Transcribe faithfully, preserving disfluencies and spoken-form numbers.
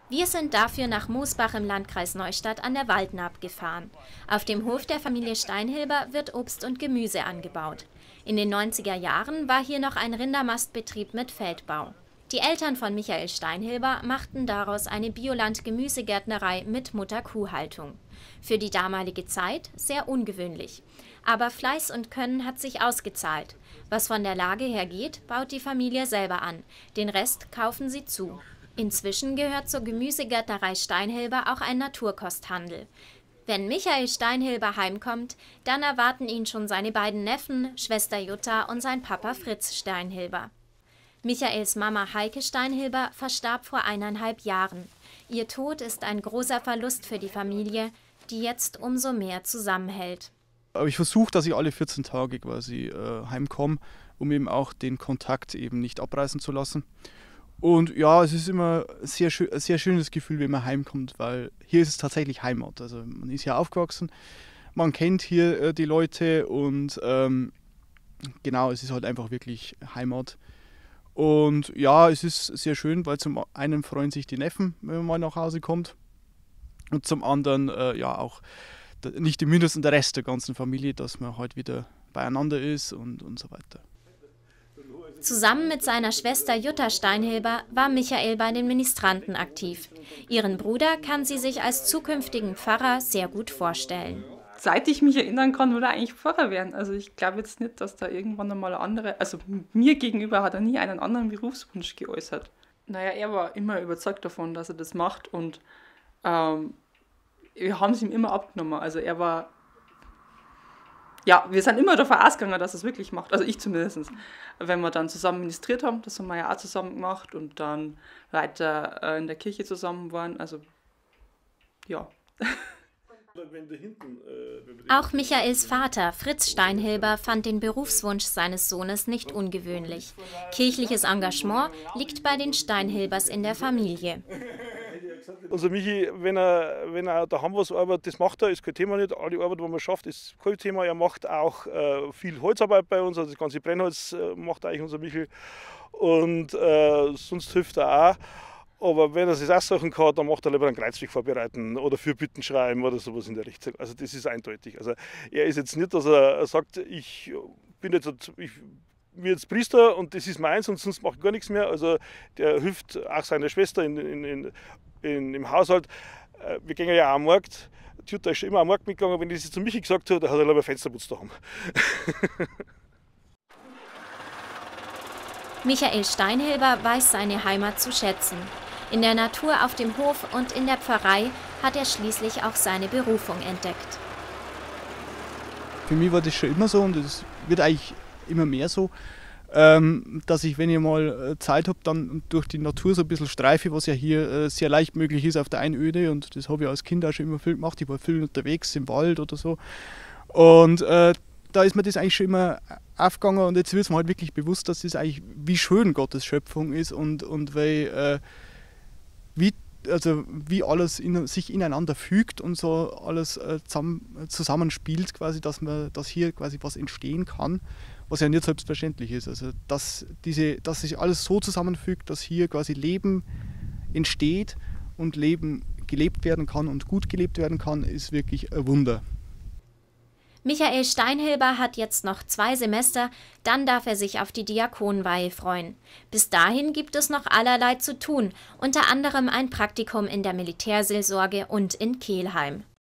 Wir sind dafür nach Moosbach im Landkreis Neustadt an der Waldnaab gefahren. Auf dem Hof der Familie Steinhilber wird Obst und Gemüse angebaut. In den neunziger Jahren war hier noch ein Rindermastbetrieb mit Feldbau. Die Eltern von Michael Steinhilber machten daraus eine Bioland-Gemüsegärtnerei mit Mutter-Kuh-Haltung. Für die damalige Zeit sehr ungewöhnlich. Aber Fleiß und Können hat sich ausgezahlt. Was von der Lage her geht, baut die Familie selber an. Den Rest kaufen sie zu. Inzwischen gehört zur Gemüsegärtnerei Steinhilber auch ein Naturkosthandel. Wenn Michael Steinhilber heimkommt, dann erwarten ihn schon seine beiden Neffen, Schwester Jutta und sein Papa Fritz Steinhilber. Michaels Mama Heike Steinhilber verstarb vor eineinhalb Jahren. Ihr Tod ist ein großer Verlust für die Familie, die jetzt umso mehr zusammenhält. Aber ich versuche, dass ich alle vierzehn Tage quasi äh, heimkomme, um eben auch den Kontakt eben nicht abreißen zu lassen. Und ja, es ist immer ein sehr, ein sehr schönes Gefühl, wenn man heimkommt, weil hier ist es tatsächlich Heimat. Also man ist hier aufgewachsen, man kennt hier äh, die Leute und ähm, genau, es ist halt einfach wirklich Heimat. Und ja, es ist sehr schön, weil zum einen freuen sich die Neffen, wenn man mal nach Hause kommt. Und zum anderen äh, ja auch nicht im Mindesten der Rest der ganzen Familie, dass man halt wieder beieinander ist und, und so weiter. Zusammen mit seiner Schwester Jutta Steinhilber war Michael bei den Ministranten aktiv. Ihren Bruder kann sie sich als zukünftigen Pfarrer sehr gut vorstellen. Seit ich mich erinnern kann, will er eigentlich Pfarrer werden. Also ich glaube jetzt nicht, dass da irgendwann einmal eine andere, also mir gegenüber hat er nie einen anderen Berufswunsch geäußert. Naja, er war immer überzeugt davon, dass er das macht und ähm, wir haben es ihm immer abgenommen. Also er war, ja, wir sind immer davon ausgegangen, dass er es wirklich macht. Also ich zumindest. Wenn wir dann zusammen ministriert haben, das haben wir ja auch zusammen gemacht und dann weiter äh, in der Kirche zusammen waren. Also ja. Auch Michaels Vater, Fritz Steinhilber, fand den Berufswunsch seines Sohnes nicht ungewöhnlich. Kirchliches Engagement liegt bei den Steinhilbers in der Familie. Unser Michi, wenn er, wenn er daheim was arbeitet, das macht er, ist kein Thema nicht. Alle Arbeit, die man schafft, ist kein Thema. Er macht auch äh, viel Holzarbeit bei uns, also das ganze Brennholz äh, macht eigentlich unser Michi. Und äh, sonst hilft er auch. Aber wenn er sich aussuchen kann, dann macht er lieber einen Kreuzweg vorbereiten oder Fürbitten schreiben oder sowas in der Richtung. Also das ist eindeutig. Also er ist jetzt nicht, dass er sagt, ich bin jetzt, ich bin jetzt Priester und das ist meins und sonst mache ich gar nichts mehr. Also der hilft auch seiner Schwester in, in, in, in, im Haushalt. Wir gehen ja auch am Markt. Die Jutta ist schon immer am Markt mitgegangen. Wenn ich das zu Michi gesagt habe, dann hat er lieber Fensterputz daheim. Michael Steinhilber weiß seine Heimat zu schätzen. In der Natur auf dem Hof und in der Pfarrei hat er schließlich auch seine Berufung entdeckt. Für mich war das schon immer so und es wird eigentlich immer mehr so, dass ich, wenn ich mal Zeit habe, dann durch die Natur so ein bisschen streife, was ja hier sehr leicht möglich ist auf der Einöde und das habe ich als Kind auch schon immer viel gemacht. Ich war viel unterwegs im Wald oder so und äh, da ist mir das eigentlich schon immer aufgegangen und jetzt wird mir halt wirklich bewusst, dass das eigentlich wie schön Gottes Schöpfung ist und, und weil äh, Wie, also wie alles in, sich ineinander fügt und so alles äh, zusammen, zusammenspielt, quasi, dass, man, dass hier quasi was entstehen kann, was ja nicht selbstverständlich ist. Also dass, diese, dass sich alles so zusammenfügt, dass hier quasi Leben entsteht und Leben gelebt werden kann und gut gelebt werden kann, ist wirklich ein Wunder. Michael Steinhilber hat jetzt noch zwei Semester, dann darf er sich auf die Diakonenweihe freuen. Bis dahin gibt es noch allerlei zu tun, unter anderem ein Praktikum in der Militärseelsorge und in Kelheim.